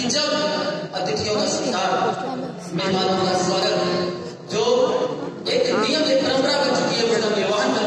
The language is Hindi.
कि जब अतिथियों का सत्कार, मेहमानों का स्वागत जो एक नियम, एक परंपरा बन चुकी है, उसका निर्वहन